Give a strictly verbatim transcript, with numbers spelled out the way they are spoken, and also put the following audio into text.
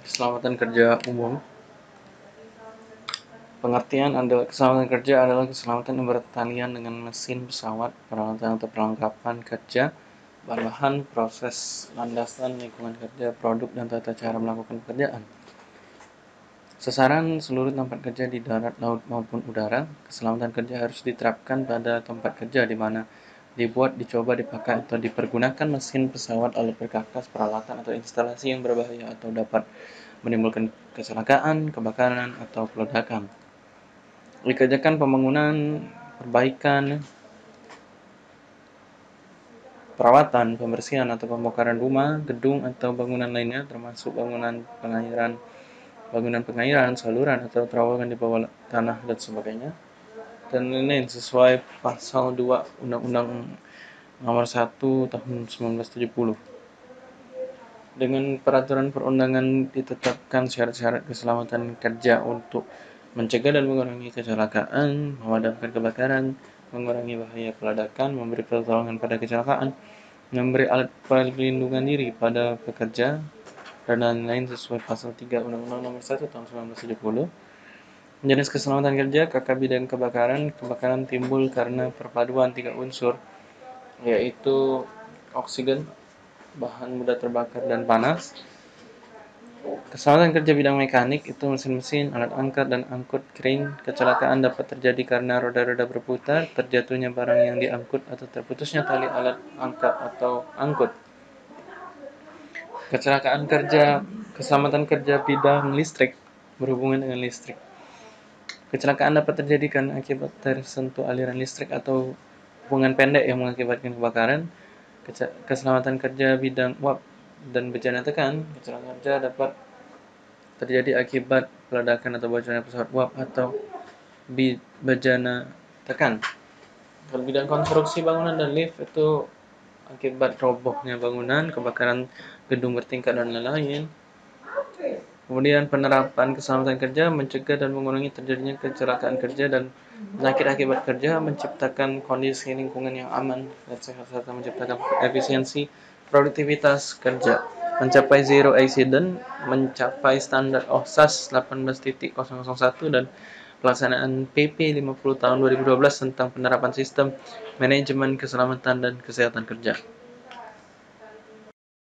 Keselamatan kerja umum. Pengertian adalah keselamatan kerja adalah keselamatan yang bertalian dengan mesin, pesawat, peralatan atau perlengkapan kerja, bahan-bahan, proses, landasan, lingkungan kerja, produk, dan tata cara melakukan pekerjaan. Sasaran seluruh tempat kerja di darat, laut, maupun udara. Keselamatan kerja harus diterapkan pada tempat kerja di mana dibuat, dicoba, dipakai, atau dipergunakan mesin, pesawat, alat perkakas, peralatan, atau instalasi yang berbahaya atau dapat menimbulkan kecelakaan, kebakaran, atau peledakan. Dikerjakan pembangunan, perbaikan, perawatan, pembersihan, atau pembongkaran rumah, gedung, atau bangunan lainnya, termasuk bangunan pengairan, bangunan pengairan, saluran, atau terowongan di bawah tanah, dan sebagainya. Dan ini sesuai pasal dua Undang-Undang Nomor satu Tahun sembilan belas tujuh puluh. Dengan peraturan perundangan ditetapkan syarat-syarat keselamatan kerja untuk mencegah dan mengurangi kecelakaan, memadamkan kebakaran, mengurangi bahaya peledakan, memberi pertolongan pada kecelakaan, memberi alat perlindungan diri pada pekerja, dan lain-lain sesuai pasal tiga Undang-Undang Nomor satu Tahun sembilan belas tujuh puluh. Jenis keselamatan kerja, K K B dan kebakaran. Kebakaran timbul karena perpaduan tiga unsur, yaitu oksigen, bahan mudah terbakar, dan panas. Keselamatan kerja bidang mekanik itu mesin-mesin, alat angkat dan angkut, crane. Kecelakaan dapat terjadi karena roda-roda berputar, terjatuhnya barang yang diangkut, atau terputusnya tali alat angkat atau angkut. Kecelakaan kerja, keselamatan kerja bidang listrik berhubungan dengan listrik. Kecelakaan dapat terjadi karena akibat tersentuh aliran listrik atau hubungan pendek yang mengakibatkan kebakaran. Keselamatan kerja bidang uap dan bejana tekan. Kecelakaan kerja dapat terjadi akibat peledakan atau bocornya pesawat uap atau bejana tekan. Kalau bidang konstruksi bangunan dan lift itu akibat robohnya bangunan, kebakaran gedung bertingkat, dan lain-lain. Kemudian penerapan keselamatan kerja mencegah dan mengurangi terjadinya kecelakaan kerja dan penyakit akibat kerja, menciptakan kondisi lingkungan yang aman dan sehat, serta menciptakan efisiensi produktivitas kerja, mencapai zero accident, mencapai standar O H S A S delapan belas titik nol nol satu, dan pelaksanaan P P lima puluh tahun dua ribu dua belas tentang penerapan sistem manajemen keselamatan dan kesehatan kerja.